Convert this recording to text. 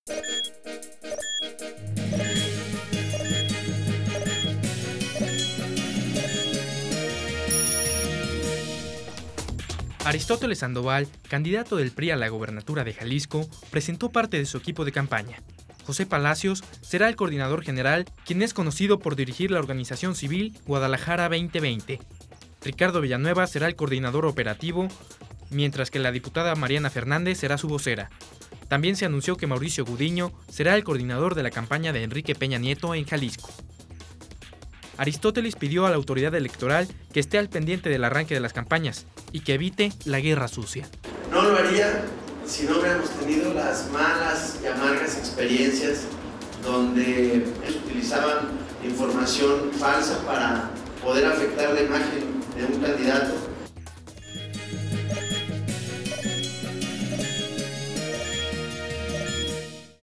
Aristóteles Sandoval, candidato del PRI a la gobernatura de Jalisco, presentó parte de su equipo de campaña. José Palacios será el coordinador general, quien es conocido por dirigir la organización civil Guadalajara 2020. Ricardo Villanueva será el coordinador operativo, mientras que la diputada Mariana Fernández será su vocera. También se anunció que Mauricio Gudiño será el coordinador de la campaña de Enrique Peña Nieto en Jalisco. Aristóteles pidió a la autoridad electoral que esté al pendiente del arranque de las campañas y que evite la guerra sucia. No lo haría si no hubiéramos tenido las malas y amargas experiencias donde utilizaban información falsa para poder afectar la imagen de un candidato